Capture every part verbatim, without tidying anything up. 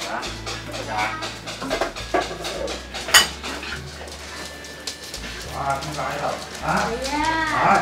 啊，得㗎。哇，咁大喺度啊！ 係啊。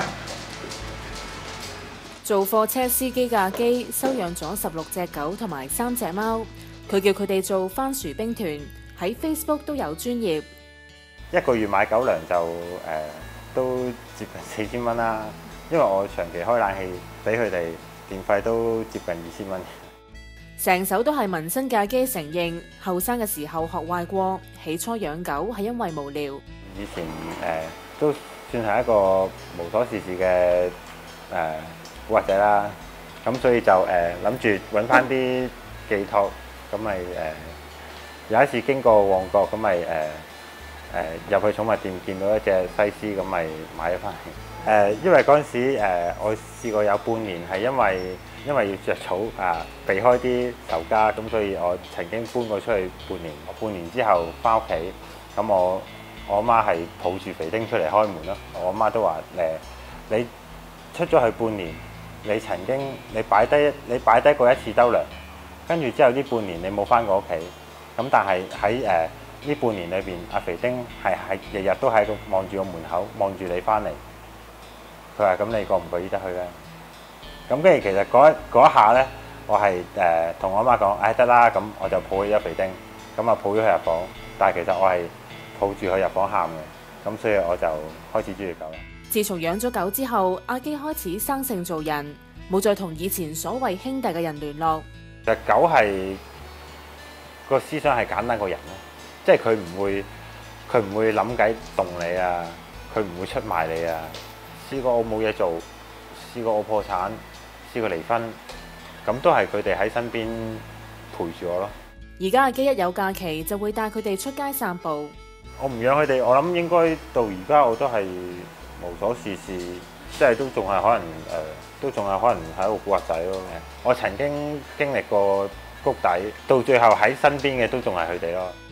做貨車司機嘅阿基收養咗十六隻狗同埋三隻貓，佢叫佢哋做番薯兵團，喺 Facebook 都有專頁。 一個月買狗糧就誒、呃、都接近四千蚊啦，因為我長期開冷氣，俾佢哋電費都接近二千蚊。 成手都係紋身嘅阿基承認，後生嘅時候學壞過，起初養狗係因為無聊。 以前誒、呃、都算係一個無所事事嘅誒古惑仔啦，咁所以就誒諗住揾翻啲寄託，咁咪誒有一次經過旺角，咁咪誒誒入去寵物店見到一隻西施，咁咪買咗翻嚟。誒、呃，因為嗰陣時、呃、我試過有半年係因為因為要着草啊，避開啲仇家，咁所以我曾經搬過出去半年。半年之後翻屋企，咁我我阿媽係抱住肥丁出嚟開門咯。我阿媽都話誒、呃，你出咗去半年，你曾經你擺低你擺低過一次兜糧，跟住之後呢半年你冇翻過屋企，咁但係喺誒呢半年裏邊，阿肥丁係係日日都喺度望住個門口，望住你翻嚟。佢話：咁你過唔過意得去咧？咁跟住其實嗰一下咧，我係誒同我阿媽講：唉得啦，咁我就抱起咗肥丁，咁啊抱咗佢入房。但係其實我係抱住佢入房喊嘅，咁所以我就開始中意狗啦。 自從養咗狗之後，阿基開始生性做人，冇再同以前所謂兄弟嘅人聯絡。 其實狗係個思想係簡單過人咯，即係佢唔會佢唔會諗計動你啊，佢唔會出賣你啊。試過我冇嘢做，試過我破產，試過離婚，咁都係佢哋喺身邊陪住我咯。 而家阿基一有假期就會帶佢哋出街散步。 我唔養佢哋，我諗應該到而家我都係無所事事，即係都仲係可能誒、呃，都仲係可能係一個古惑仔咯。我曾經經歷過谷底，到最後喺身邊嘅都仲係佢哋咯。